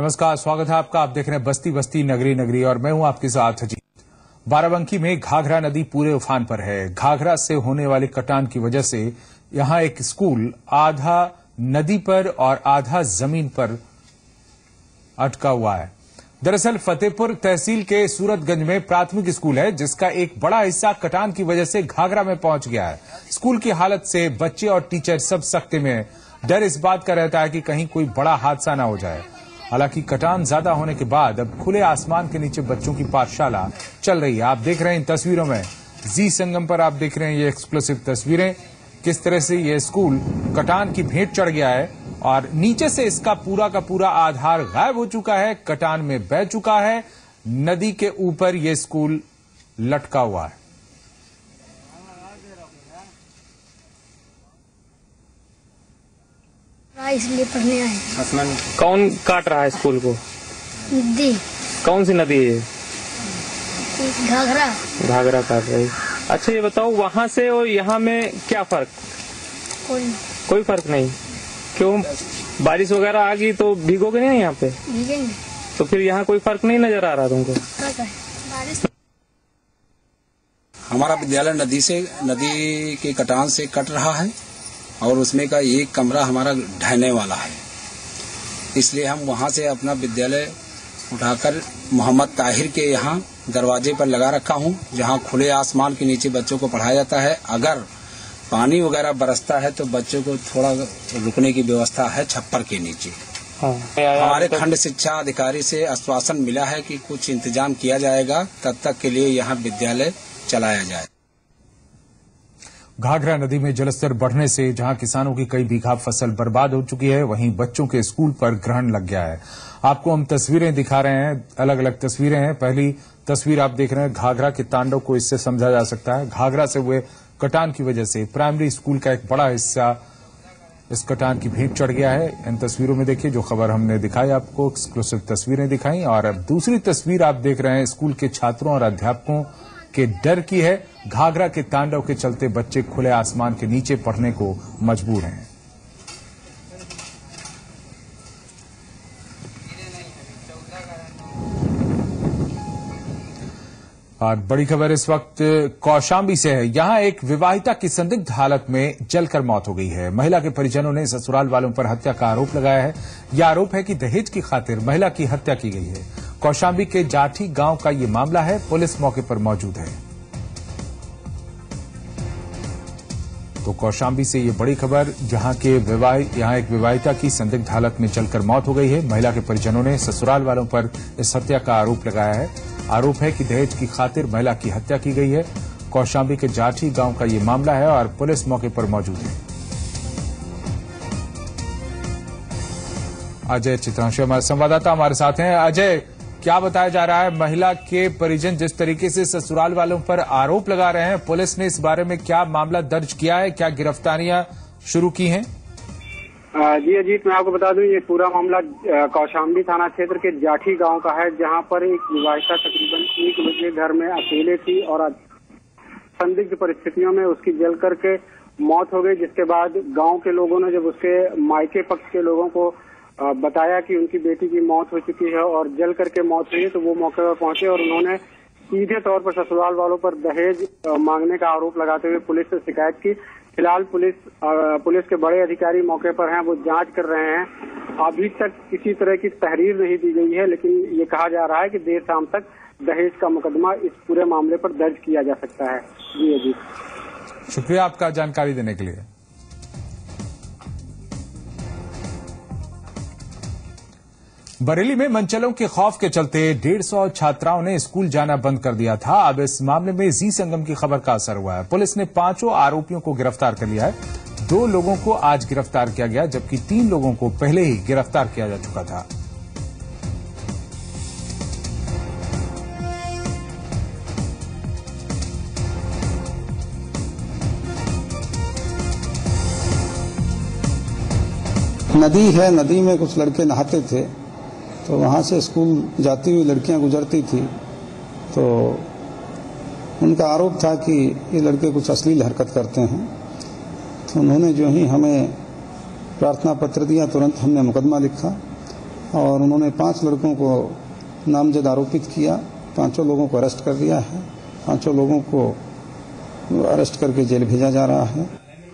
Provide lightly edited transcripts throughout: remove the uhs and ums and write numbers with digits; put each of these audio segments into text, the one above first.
नमस्कार, स्वागत है आपका। आप देख रहे हैं बस्ती बस्ती नगरी नगरी और मैं हूं आपके साथ अजीत। बाराबंकी में घाघरा नदी पूरे उफान पर है। घाघरा से होने वाली कटान की वजह से यहां एक स्कूल आधा नदी पर और आधा जमीन पर अटका हुआ है। दरअसल फतेहपुर तहसील के सूरतगंज में प्राथमिक स्कूल है, जिसका एक बड़ा हिस्सा कटान की वजह से घाघरा में पहुंच गया है। स्कूल की हालत से बच्चे और टीचर सब सख्ते में हैं। डर इस बात का रहता है कि कहीं कोई बड़ा हादसा न हो जाए। हालांकि कटान ज्यादा होने के बाद अब खुले आसमान के नीचे बच्चों की पाठशाला चल रही है। आप देख रहे हैं इन तस्वीरों में, जी संगम पर आप देख रहे हैं ये एक्सक्लूसिव तस्वीरें, किस तरह से ये स्कूल कटान की भेंट चढ़ गया है और नीचे से इसका पूरा का पूरा आधार गायब हो चुका है, कटान में बह चुका है। नदी के ऊपर ये स्कूल लटका हुआ है। इसलिए पढ़ने आए। कौन काट रहा है स्कूल को? नदी। कौन सी नदी है? घाघरा। घाघरा काट रही। अच्छा ये बताओ, वहाँ से और यहाँ में क्या फर्क? कोई फर्क नहीं। क्यों? बारिश वगैरह आ गई तो भीगोगे नहीं यहाँ पे? भीगेंगे। तो फिर यहाँ कोई फर्क नहीं नजर आ रहा तुमको? बारिश। हमारा विद्यालय नदी के कटान से कट रहा है और उसमें का एक कमरा हमारा ढहने वाला है, इसलिए हम वहां से अपना विद्यालय उठाकर मोहम्मद ताहिर के यहाँ दरवाजे पर लगा रखा हूँ, जहाँ खुले आसमान के नीचे बच्चों को पढ़ाया जाता है। अगर पानी वगैरह बरसता है तो बच्चों को थोड़ा रुकने की व्यवस्था है छप्पर के नीचे। हमारे खंड शिक्षा अधिकारी से आश्वासन मिला है कि कुछ इंतजाम किया जाएगा, तब तक के लिए यहाँ विद्यालय चलाया जाए। घाघरा नदी में जलस्तर बढ़ने से जहां किसानों की कई बीघा फसल बर्बाद हो चुकी है, वहीं बच्चों के स्कूल पर ग्रहण लग गया है। आपको हम तस्वीरें दिखा रहे हैं, अलग अलग तस्वीरें हैं। पहली तस्वीर आप देख रहे हैं, घाघरा के तांडव को इससे समझा जा सकता है। घाघरा से हुए कटान की वजह से प्राइमरी स्कूल का एक बड़ा हिस्सा इस कटान की भेंट चढ़ गया है। इन तस्वीरों में देखिए, जो खबर हमने दिखाई आपको, एक्सक्लूसिव तस्वीरें दिखाई। और अब दूसरी तस्वीर आप देख रहे हैं, स्कूल के छात्रों और अध्यापकों के डर की है। घाघरा के तांडव के चलते बच्चे खुले आसमान के नीचे पढ़ने को मजबूर हैं। और बड़ी खबर इस वक्त कौशाम्बी से है। यहां एक विवाहिता की संदिग्ध हालत में जलकर मौत हो गई है। महिला के परिजनों ने ससुराल वालों पर हत्या का आरोप लगाया है। यह आरोप है कि दहेज की खातिर महिला की हत्या की गई है। कौशाम्बी के जाठी गांव का ये मामला है। पुलिस मौके पर मौजूद है। तो कौशाम्बी से ये बड़ी खबर, जहां एक विवाहिता की संदिग्ध हालत में जलकर मौत हो गई है। महिला के परिजनों ने ससुराल वालों पर इस हत्या का आरोप लगाया है। आरोप है कि दहेज की खातिर महिला की हत्या की गई है। कौशाम्बी के जाठी गांव का ये मामला है और पुलिस मौके पर मौजूद है। अजय चित्रांशु हमारे संवाददाता हमारे साथ हैं। अजय, क्या बताया जा रहा है? महिला के परिजन जिस तरीके से ससुराल वालों पर आरोप लगा रहे हैं, पुलिस ने इस बारे में क्या मामला दर्ज किया है? क्या गिरफ्तारियां शुरू की हैं? जी अजीत, मैं आपको बता दूं, ये पूरा मामला कौशाम्बी थाना क्षेत्र के जाठी गांव का है, जहां पर एक विवाहिता तकरीबन 1 बजे घर में अकेले थी और संदिग्ध परिस्थितियों में उसकी जल करके मौत हो गई। जिसके बाद गांव के लोगों ने जब उसके मायके पक्ष के लोगों को बताया कि उनकी बेटी की मौत हो चुकी है और जल करके मौत हुई है, तो वो मौके पर पहुंचे और उन्होंने सीधे तौर पर ससुराल वालों पर दहेज मांगने का आरोप लगाते हुए पुलिस से शिकायत की। फिलहाल पुलिस के बड़े अधिकारी मौके पर हैं, वो जांच कर रहे हैं। अभी तक किसी तरह की तहरीर नहीं दी गई है, लेकिन ये कहा जा रहा है कि देर शाम तक दहेज का मुकदमा इस पूरे मामले पर दर्ज किया जा सकता है। जी अजीत, शुक्रिया आपका जानकारी देने के लिए। बरेली में मनचलों के खौफ के चलते 150 छात्राओं ने स्कूल जाना बंद कर दिया था। अब इस मामले में जी संगम की खबर का असर हुआ है। पुलिस ने 5 आरोपियों को गिरफ्तार कर लिया है। 2 लोगों को आज गिरफ्तार किया गया, जबकि 3 लोगों को पहले ही गिरफ्तार किया जा चुका था। नदी है, नदी में कुछ लड़के नहाते थे, तो वहाँ से स्कूल जाती हुई लड़कियां गुजरती थी, तो उनका आरोप था कि ये लड़के कुछ अश्लील हरकत करते हैं। तो उन्होंने जो ही हमें प्रार्थना पत्र दिया, तुरंत हमने मुकदमा लिखा और उन्होंने 5 लड़कों को नामजद आरोपित किया। 5 लोगों को अरेस्ट कर दिया है। 5 लोगों को अरेस्ट करके जेल भेजा जा रहा है।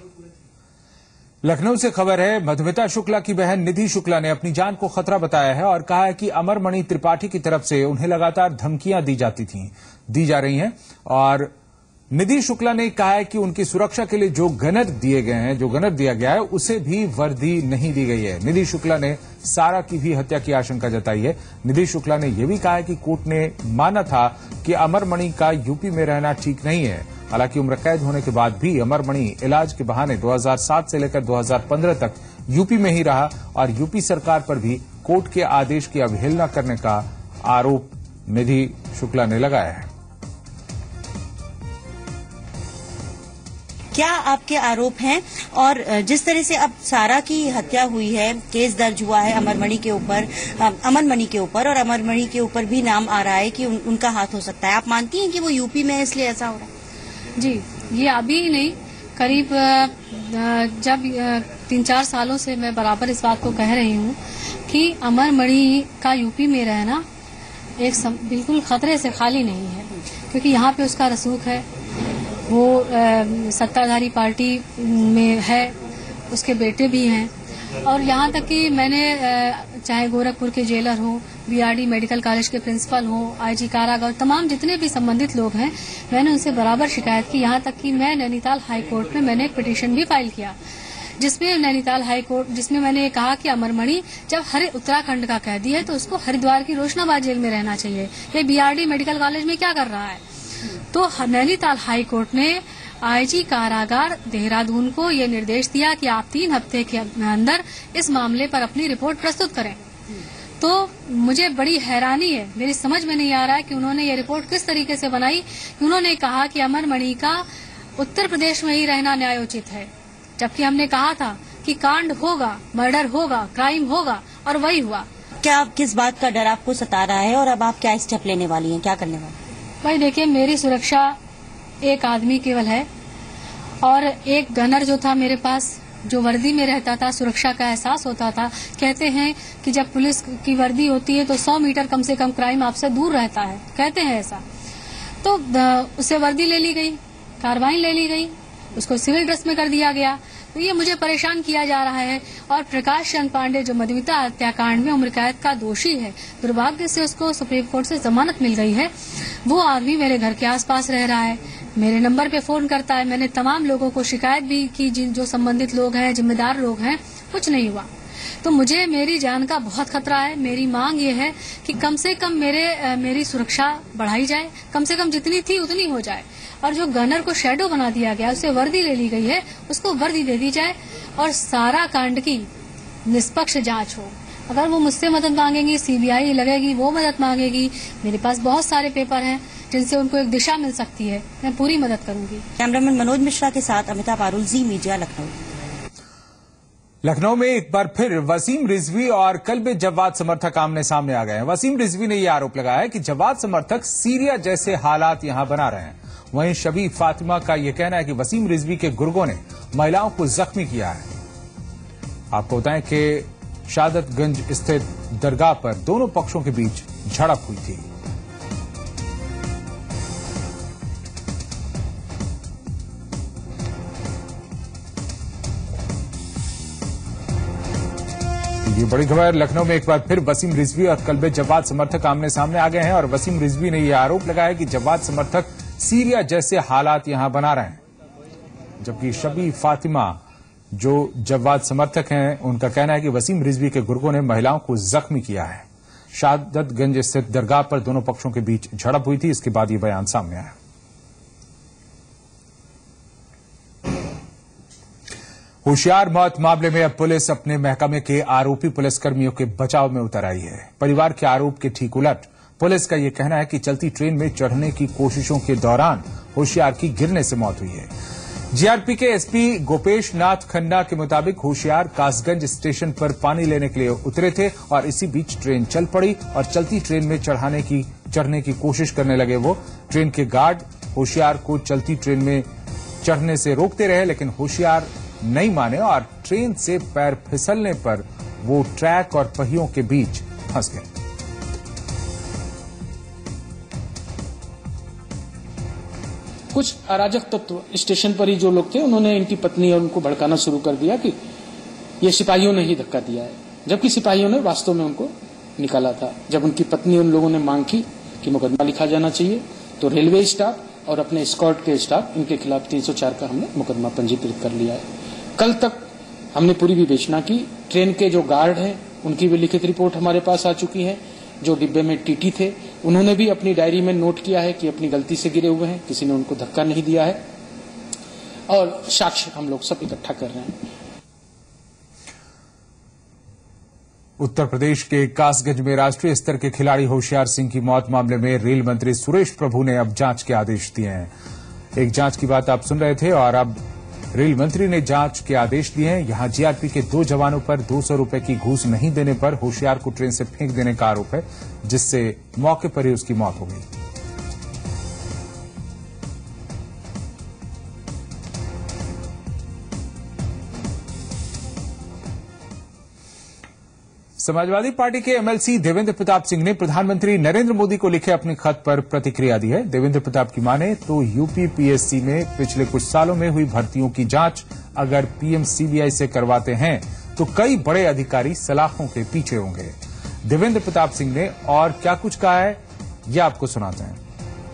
लखनऊ से खबर है, मधुमिता शुक्ला की बहन निधि शुक्ला ने अपनी जान को खतरा बताया है और कहा है कि अमरमणि त्रिपाठी की तरफ से उन्हें लगातार धमकियां दी जा रही हैं। और निधि शुक्ला ने कहा है कि उनकी सुरक्षा के लिए जो गनर दिया गया है उसे भी वर्दी नहीं दी गई है। निधि शुक्ला ने सारा की भी हत्या की आशंका जताई है। निधि शुक्ला ने यह भी कहा है कि कोर्ट ने माना था कि अमरमणि का यूपी में रहना ठीक नहीं है। हालांकि उम्र कैद होने के बाद भी अमरमणि इलाज के बहाने 2007 से लेकर 2015 तक यूपी में ही रहा और यूपी सरकार पर भी कोर्ट के आदेश की अवहेलना करने का आरोप निधि शुक्ला ने लगाया है। क्या आपके आरोप हैं? और जिस तरह से अब सारा की हत्या हुई है, केस दर्ज हुआ है अमरमणि के ऊपर और अमरमणि के ऊपर भी नाम आ रहा है कि उनका हाथ हो सकता है, आप मानती हैं कि वो यूपी में है इसलिए ऐसा हो रहा है? जी, ये अभी ही नहीं, करीब जब 3-4 सालों से मैं बराबर इस बात को कह रही हूँ कि अमरमणि का यूपी में रहना बिल्कुल खतरे से खाली नहीं है, क्योंकि यहाँ पे उसका रसूख है, वो सत्ताधारी पार्टी में है, उसके बेटे भी हैं। और यहाँ तक कि मैंने चाहे गोरखपुर के जेलर हो, बीआरडी मेडिकल कॉलेज के प्रिंसिपल हो, आईजी कारागार, तमाम जितने भी संबंधित लोग हैं, मैंने उनसे बराबर शिकायत की। यहाँ तक कि मैं नैनीताल हाई कोर्ट में मैंने एक पिटीशन भी फाइल किया, जिसमें नैनीताल हाई कोर्ट जिसमें मैंने कहा कि अमरमणि जब उत्तराखंड का कैदी है तो उसको हरिद्वार की रोशनाबाद जेल में रहना चाहिए। ये बीआरडी मेडिकल कॉलेज में क्या कर रहा है? तो नैनीताल हाई कोर्ट ने आईजी कारागार देहरादून को ये निर्देश दिया कि आप 3 हफ्ते के अंदर इस मामले पर अपनी रिपोर्ट प्रस्तुत करें। तो मुझे बड़ी हैरानी है, मेरी समझ में नहीं आ रहा है कि उन्होंने ये रिपोर्ट किस तरीके से बनाई। उन्होंने कहा कि अमरमणि का उत्तर प्रदेश में ही रहना न्यायोचित है, जबकि हमने कहा था कि कांड होगा, मर्डर होगा, क्राइम होगा, और वही हुआ। क्या किस बात का डर आपको सता रहा है और अब आप क्या स्टेप लेने वाली हैं, क्या करने वाली? भाई देखिए, मेरी सुरक्षा एक आदमी केवल है, और एक गनर जो था मेरे पास, जो वर्दी में रहता था, सुरक्षा का एहसास होता था। कहते हैं कि जब पुलिस की वर्दी होती है तो 100 मीटर कम से कम क्राइम आपसे दूर रहता है, कहते हैं ऐसा। तो उससे वर्दी ले ली गई, कार्बाइन ले ली गई, उसको सिविल ड्रेस में कर दिया गया। तो ये मुझे परेशान किया जा रहा है। और प्रकाश चंद पांडे जो मधुमिता हत्याकांड में उम्र कैद का दोषी है, दुर्भाग्य से उसको सुप्रीम कोर्ट से जमानत मिल गई है। वो आदमी मेरे घर के आसपास रह रहा है, मेरे नंबर पे फोन करता है। मैंने तमाम लोगों को शिकायत भी की, जो संबंधित लोग हैं, जिम्मेदार लोग हैं, कुछ नहीं हुआ। तो मुझे मेरी जान का बहुत खतरा है। मेरी मांग ये है कि कम से कम मेरी सुरक्षा बढ़ाई जाए, कम से कम जितनी थी उतनी हो जाए। और जो गनर को शैडो बना दिया गया, उसे वर्दी ले ली गई है, उसको वर्दी दे दी जाए और सारा कांड की निष्पक्ष जांच हो। अगर वो मुझसे मदद मांगेंगी, सीबीआई लगेगी, वो मदद मांगेगी, मेरे पास बहुत सारे पेपर हैं जिनसे उनको एक दिशा मिल सकती है, मैं पूरी मदद करूंगी। कैमरामैन मनोज मिश्रा के साथ अमिता पारुल, जी मीडिया, लखनऊ। लखनऊ में एक बार फिर वसीम रिजवी और कल्बे जवाद समर्थक आमने सामने आ गए हैं। वसीम रिजवी ने यह आरोप लगाया है कि जवाद समर्थक सीरिया जैसे हालात यहां बना रहे हैं। वहीं शबी फातिमा का यह कहना है कि वसीम रिजवी के गुर्गों ने महिलाओं को जख्मी किया है। आपको बताएं कि शहादतगंज स्थित दरगाह पर दोनों पक्षों के बीच झड़प हुई थी। ये बड़ी खबर, लखनऊ में एक बार फिर वसीम रिजवी और कल्बे जवाद समर्थक आमने सामने आ गए हैं और वसीम रिजवी ने यह आरोप लगाया कि जवाद समर्थक सीरिया जैसे हालात यहां बना रहे हैं, जबकि शबी फातिमा जो जवाद समर्थक हैं उनका कहना है कि वसीम रिजवी के गुर्गों ने महिलाओं को जख्मी किया है। शहादतगंज स्थित दरगाह पर दोनों पक्षों के बीच झड़प हुई थी, इसके बाद ये बयान सामने आया। होशियार मौत मामले में अब पुलिस अपने महकमे के आरोपी पुलिसकर्मियों के बचाव में उतर आई है। परिवार के आरोप के ठीक उलट पुलिस का यह कहना है कि चलती ट्रेन में चढ़ने की कोशिशों के दौरान होशियार की गिरने से मौत हुई है। जीआरपी के एसपी गोपेश नाथ खन्ना के मुताबिक होशियार कासगंज स्टेशन पर पानी लेने के लिए उतरे थे और इसी बीच ट्रेन चल पड़ी और चलती ट्रेन में चढ़ने की कोशिश करने लगे। वो ट्रेन के गार्ड होशियार को चलती ट्रेन में चढ़ने से रोकते रहे, लेकिन होशियार नहीं माने और ट्रेन से पैर फिसलने पर वो ट्रैक और पहियों के बीच फंस गए। कुछ अराजक तत्व स्टेशन पर ही जो लोग थे उन्होंने इनकी पत्नी और उनको भड़काना शुरू कर दिया कि ये सिपाहियों ने ही धक्का दिया है, जबकि सिपाहियों ने वास्तव में उनको निकाला था। जब उनकी पत्नी उन लोगों ने मांग की कि मुकदमा लिखा जाना चाहिए तो रेलवे स्टाफ और अपने स्कॉट के स्टाफ इनके खिलाफ 304 का हमने मुकदमा पंजीकृत कर लिया है। कल तक हमने पूरी विवेचना की। ट्रेन के जो गार्ड हैं उनकी भी लिखित रिपोर्ट हमारे पास आ चुकी है। जो डिब्बे में टीटी थे उन्होंने भी अपनी डायरी में नोट किया है कि अपनी गलती से गिरे हुए हैं, किसी ने उनको धक्का नहीं दिया है, और साक्ष्य हम लोग सब इकट्ठा कर रहे हैं। उत्तर प्रदेश के कासगंज में राष्ट्रीय स्तर के खिलाड़ी होशियार सिंह की मौत मामले में रेल मंत्री सुरेश प्रभु ने अब जांच के आदेश दिए हैं। एक जांच की बात आप सुन रहे थे और अब रेल मंत्री ने जांच के आदेश दिए हैं। यहां जीआरपी के 2 जवानों पर 200 रुपए की घूस नहीं देने पर होशियार को ट्रेन से फेंक देने का आरोप है, जिससे मौके पर ही उसकी मौत हो गई। समाजवादी पार्टी के एमएलसी देवेंद्र प्रताप सिंह ने प्रधानमंत्री नरेंद्र मोदी को लिखे अपने खत पर प्रतिक्रिया दी है। देवेंद्र प्रताप की माने तो यूपी पीएससी में पिछले कुछ सालों में हुई भर्तियों की जांच अगर पीएम सीबीआई से करवाते हैं तो कई बड़े अधिकारी सलाखों के पीछे होंगे। देवेंद्र प्रताप सिंह ने और क्या कुछ कहा है, यह आपको सुनाते हैं।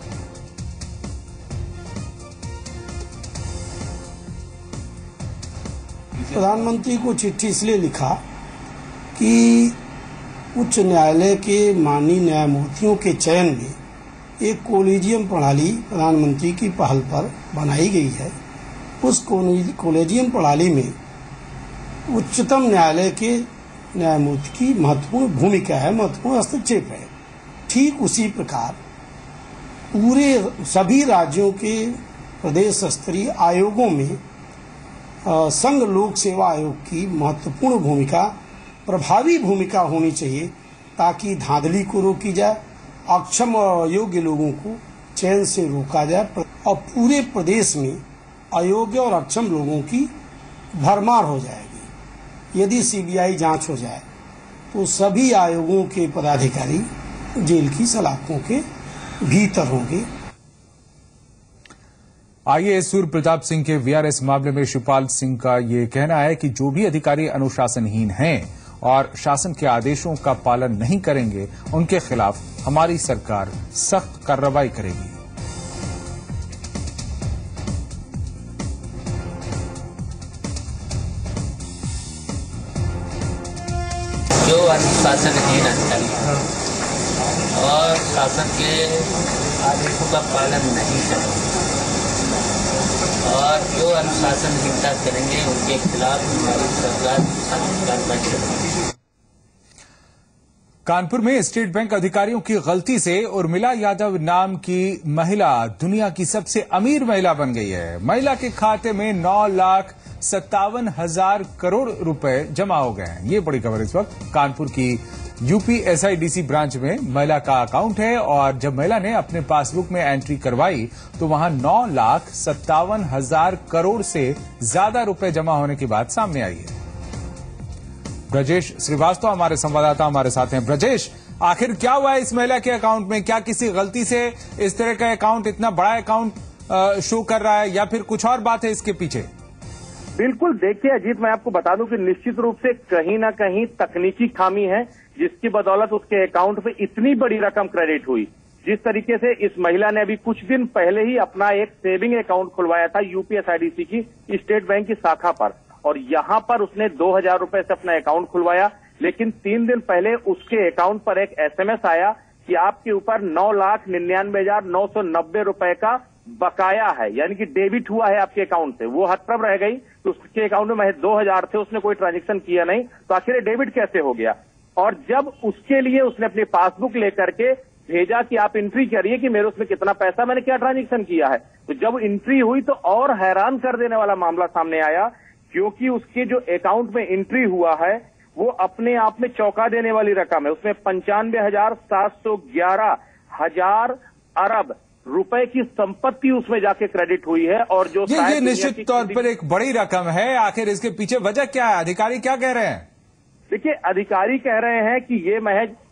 प्रधानमंत्री को चिट्ठी इसलिए लिखा कि उच्च न्यायालय के माननीय न्यायमूर्तियों के चयन में एक कोलेजियम प्रणाली प्रधानमंत्री की पहल पर बनाई गई है। उस कोलेजियम प्रणाली में उच्चतम न्यायालय के न्यायमूर्ति की महत्वपूर्ण भूमिका है, महत्वपूर्ण हस्तक्षेप है। ठीक उसी प्रकार पूरे सभी राज्यों के प्रदेश स्तरीय आयोगों में संघ लोक सेवा आयोग की महत्वपूर्ण भूमिका, प्रभावी भूमिका होनी चाहिए ताकि धांधली को रोकी जाए, अक्षम और अयोग्य लोगों को चयन से रोका जाए और पूरे प्रदेश में अयोग्य और अक्षम लोगों की भरमार हो जाएगी। यदि सीबीआई जांच हो जाए तो सभी आयोगों के पदाधिकारी जेल की सलाखों के भीतर होंगे। आईएएस सूर्य प्रताप सिंह के वीआरएस मामले में शिवपाल सिंह का ये कहना है कि जो भी अधिकारी अनुशासनहीन हैं और शासन के आदेशों का पालन नहीं करेंगे उनके खिलाफ हमारी सरकार सख्त कार्रवाई करेगी। जो अनुशासनहीन अधिकारी और शासन के आदेशों का पालन नहीं करेंगे और जो अनुशासनहीनता करेंगे उनके खिलाफ हमारी सरकार कार्रवाई करेगी। कानपुर में स्टेट बैंक अधिकारियों की गलती से उर्मिला यादव नाम की महिला दुनिया की सबसे अमीर महिला बन गई है। महिला के खाते में 9,57,000 करोड़ रुपए जमा हो गए हैं। ये बड़ी खबर इस वक्त कानपुर की यूपी एसआईडीसी ब्रांच में महिला का अकाउंट है और जब महिला ने अपने पासबुक में एंट्री करवाई तो वहां 9,57,000 करोड़ से ज्यादा रुपए जमा होने की बात सामने आई है। ब्रजेश श्रीवास्तव हमारे संवाददाता हमारे साथ हैं। ब्रजेश, आखिर क्या हुआ है इस महिला के अकाउंट में? क्या किसी गलती से इस तरह का अकाउंट, इतना बड़ा अकाउंट शो कर रहा है या फिर कुछ और बात है इसके पीछे? बिल्कुल, देखिए अजीत, मैं आपको बता दूं कि निश्चित रूप से कहीं ना कहीं तकनीकी खामी है जिसकी बदौलत उसके अकाउंट पे इतनी बड़ी रकम क्रेडिट हुई। जिस तरीके से इस महिला ने अभी कुछ दिन पहले ही अपना एक सेविंग अकाउंट खुलवाया था यूपी एसआईडीसी की स्टेट बैंक की शाखा पर और यहां पर उसने 2,000 रुपए से अपना अकाउंट खुलवाया, लेकिन 3 दिन पहले उसके अकाउंट पर एक एसएमएस आया कि आपके ऊपर 9,99,990 रुपए का बकाया है, यानी कि डेबिट हुआ है आपके अकाउंट से। वो हतप्रभ रह गई तो उसके अकाउंट में महज 2,000 थे, उसने कोई ट्रांजेक्शन किया नहीं, तो आखिर डेबिट कैसे हो गया? और जब उसके लिए उसने अपनी पासबुक लेकर के भेजा कि आप एंट्री करिए कि मेरे उसमें कितना पैसा, मैंने क्या ट्रांजेक्शन किया है, तो जब एंट्री हुई तो और हैरान कर देने वाला मामला सामने आया, क्योंकि उसके जो अकाउंट में एंट्री हुआ है वो अपने आप में चौंका देने वाली रकम है। उसमें 95,711 अरब रुपए की संपत्ति उसमें जाके क्रेडिट हुई है। और जो ये निश्चित तौर पर एक बड़ी रकम है। आखिर इसके पीछे वजह क्या है? अधिकारी क्या कह रहे हैं? देखिए, अधिकारी कह रहे हैं कि ये महज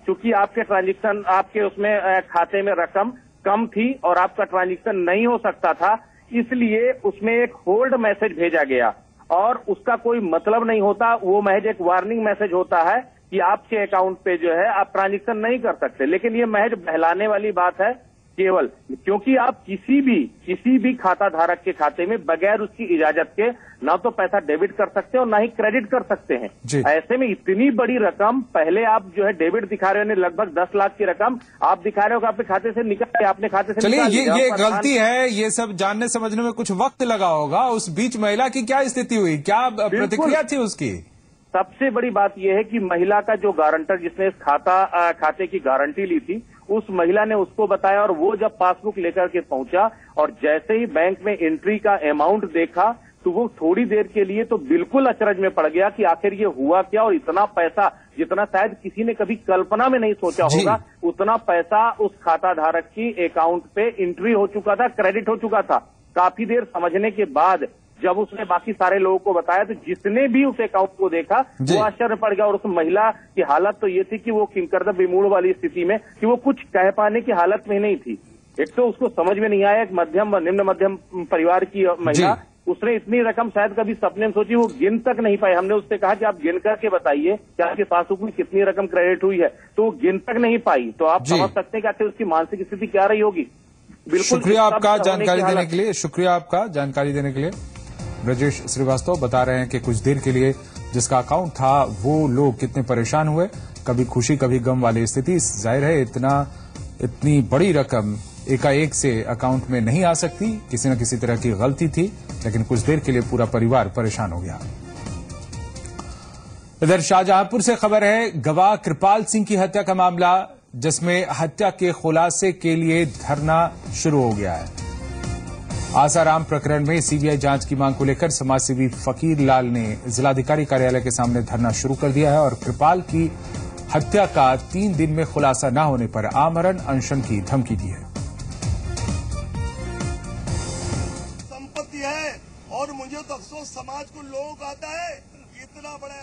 चूंकि आपके ट्रांजेक्शन, आपके उसमें खाते में रकम कम थी और आपका ट्रांजेक्शन नहीं हो सकता था, इसलिए उसमें एक होल्ड मैसेज भेजा गया और उसका कोई मतलब नहीं होता, वो महज एक वार्निंग मैसेज होता है कि आपके अकाउंट पे जो है आप ट्रांजेक्शन नहीं कर सकते। लेकिन ये महज बहलाने वाली बात है केवल, क्योंकि आप किसी भी खाता धारक के खाते में बगैर उसकी इजाजत के ना तो पैसा डेबिट कर सकते हैं और ना ही क्रेडिट कर सकते हैं। ऐसे में इतनी बड़ी रकम पहले आप जो है डेबिट दिखा रहे हो, लगभग 10 लाख की रकम आप दिखा रहे हो कि आपके खाते से निकल, आपने खाते से चलिए निकाल ये गलती है, ये सब जानने समझने में कुछ वक्त लगा होगा। उस बीच महिला की क्या स्थिति हुई, क्या प्रतिक्रिया थी उसकी? सबसे बड़ी बात यह है कि महिला का जो गारंटर जिसने इस खाते की गारंटी ली थी, उस महिला ने उसको बताया और वो जब पासबुक लेकर के पहुंचा और जैसे ही बैंक में एंट्री का अमाउंट देखा तो वो थोड़ी देर के लिए तो बिल्कुल अचरज में पड़ गया कि आखिर ये हुआ क्या, और इतना पैसा जितना शायद किसी ने कभी कल्पना में नहीं सोचा होगा, उतना पैसा उस खाता धारक की अकाउंट पे एंट्री हो चुका था, क्रेडिट हो चुका था। काफी देर समझने के बाद जब उसने बाकी सारे लोगों को बताया तो जिसने भी उस अकाउंट को देखा वो आश्चर्य पड़ गया। और उस महिला की हालत तो ये थी कि वो किंकरदा विमूढ़ वाली स्थिति में कि वो कुछ कह पाने की हालत में नहीं थी। एक तो उसको समझ में नहीं आया, एक निम्न मध्यम परिवार की महिला, उसने इतनी रकम शायद कभी सपने में सोची, वो गिन तक नहीं पाई। हमने उससे कहा कि आप गिन करके बताइए कि आपके पासबुक में कितनी रकम क्रेडिट हुई है, तो वो गिन तक नहीं पाई। तो आप समझ सकते हैं कि आखिर उसकी मानसिक स्थिति क्या रही होगी। बिल्कुल, शुक्रिया आपका जानकारी देने के लिए, शुक्रिया आपका जानकारी देने के लिए। ब्रजेश श्रीवास्तव बता रहे हैं कि कुछ देर के लिए जिसका अकाउंट था वो लोग कितने परेशान हुए, कभी खुशी कभी गम वाली स्थिति। जाहिर है इतनी बड़ी रकम एकाएक से अकाउंट में नहीं आ सकती, किसी न किसी तरह की गलती थी, लेकिन कुछ देर के लिए पूरा परिवार परेशान हो गया। इधर शाहजहांपुर से खबर है, गवाह कृपाल सिंह की हत्या का मामला, जिसमें हत्या के खुलासे के लिए धरना शुरू हो गया है। आसाराम प्रकरण में सीबीआई जांच की मांग को लेकर समाजसेवी फकीर लाल ने जिलाधिकारी कार्यालय के सामने धरना शुरू कर दिया है और कृपाल की हत्या का 3 दिन में खुलासा न होने पर आमरण अनशन की धमकी दी है। संपत्ति है और मुझे तो अफसोस समाज को लोग आता है इतना बड़ा।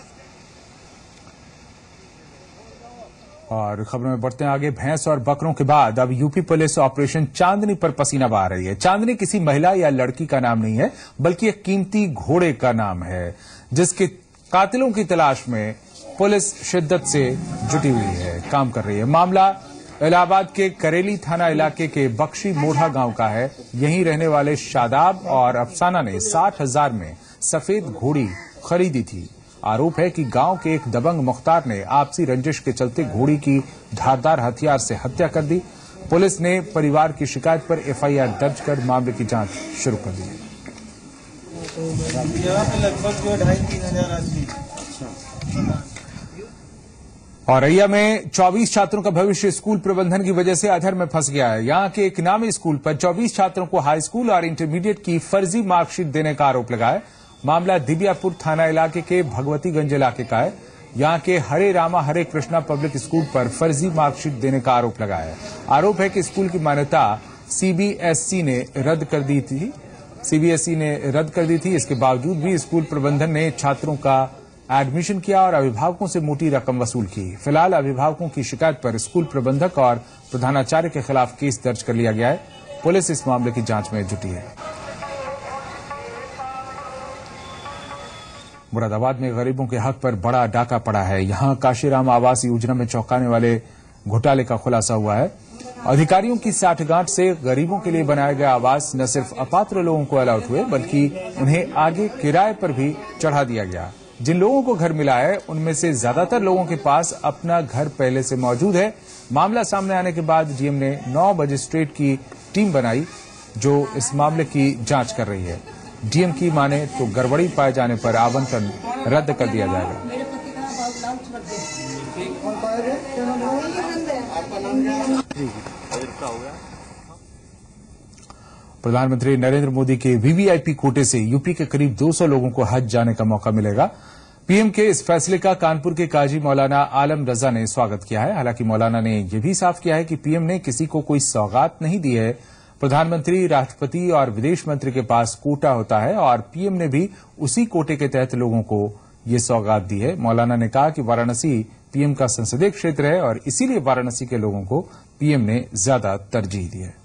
और खबरों में बढ़ते हैं आगे। भैंस और बकरों के बाद अब यूपी पुलिस ऑपरेशन चांदनी पर पसीना बहा रही है। चांदनी किसी महिला या लड़की का नाम नहीं है, बल्कि एक कीमती घोड़े का नाम है, जिसके कातिलों की तलाश में पुलिस शिद्दत से जुटी हुई है, काम कर रही है। मामला इलाहाबाद के करेली थाना इलाके के बख्शी मोढ़ा गांव का है। यहीं रहने वाले शादाब और अफसाना ने 60,000 में सफेद घोड़ी खरीदी थी। आरोप है कि गांव के एक दबंग मुख्तार ने आपसी रंजिश के चलते घोड़ी की धारदार हथियार से हत्या कर दी। पुलिस ने परिवार की शिकायत पर एफआईआर दर्ज कर मामले की जांच शुरू कर दी है। लगभग 2,500-3,000 आदमी। और रैया में 24 छात्रों का भविष्य स्कूल प्रबंधन की वजह से अधर में फंस गया है। यहां के एक नामी स्कूल पर 24 छात्रों को हाई स्कूल और इंटरमीडिएट की फर्जी मार्कशीट देने का आरोप लगा है। मामला दिबियापुर थाना इलाके के भगवतीगंज इलाके का है। यहां के हरे रामा हरे कृष्णा पब्लिक स्कूल पर फर्जी मार्कशीट देने का आरोप लगा है। आरोप है कि स्कूल की मान्यता सीबीएसई ने रद्द कर दी थी। इसके बावजूद भी स्कूल प्रबंधन ने छात्रों का एडमिशन किया और अभिभावकों से मोटी रकम वसूल की। फिलहाल अभिभावकों की शिकायत पर स्कूल प्रबंधक और प्रधानाचार्य के खिलाफ केस दर्ज कर लिया गया है। पुलिस इस मामले की जांच में जुटी है। मुरादाबाद में गरीबों के हक पर बड़ा डाका पड़ा है। यहां काशीराम आवास योजना में चौंकाने वाले घोटाले का खुलासा हुआ है। अधिकारियों की साठगांठ से गरीबों के लिए बनाया गया आवास न सिर्फ अपात्र लोगों को अलॉट हुए, बल्कि उन्हें आगे किराए पर भी चढ़ा दिया गया। जिन लोगों को घर मिला है उनमें से ज्यादातर लोगों के पास अपना घर पहले से मौजूद है। मामला सामने आने के बाद डीएम ने 9 मजिस्ट्रेट की टीम बनाई जो इस मामले की जांच कर रही है। डीएम की माने तो गड़बड़ी पाए जाने पर आवंटन रद्द कर दिया जाएगा। प्रधानमंत्री नरेंद्र मोदी के वीवीआईपी कोटे से यूपी के करीब 200 लोगों को हज जाने का मौका मिलेगा। पीएम के इस फैसले का कानपुर के काजी मौलाना आलम रजा ने स्वागत किया है। हालांकि मौलाना ने यह भी साफ किया है कि पीएम ने किसी को कोई सौगात नहीं दी है। प्रधानमंत्री, राष्ट्रपति और विदेश मंत्री के पास कोटा होता है और पीएम ने भी उसी कोटे के तहत लोगों को ये सौगात दी है। मौलाना ने कहा कि वाराणसी पीएम का संसदीय क्षेत्र है और इसीलिए वाराणसी के लोगों को पीएम ने ज्यादा तरजीह दी है।